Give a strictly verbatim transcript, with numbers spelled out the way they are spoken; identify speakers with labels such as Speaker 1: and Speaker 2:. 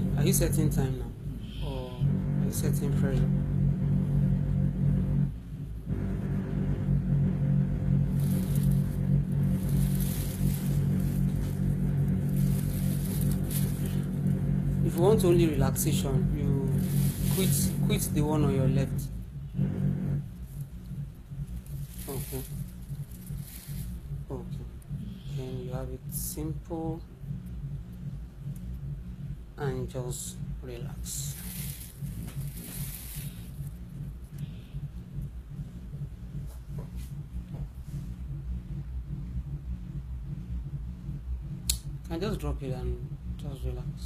Speaker 1: Are you setting time now, or are you setting pressure? If you want only relaxation, you quit quit the one on your left. Okay. Okay. Then you have it simple and just relax. And just drop it and just relax.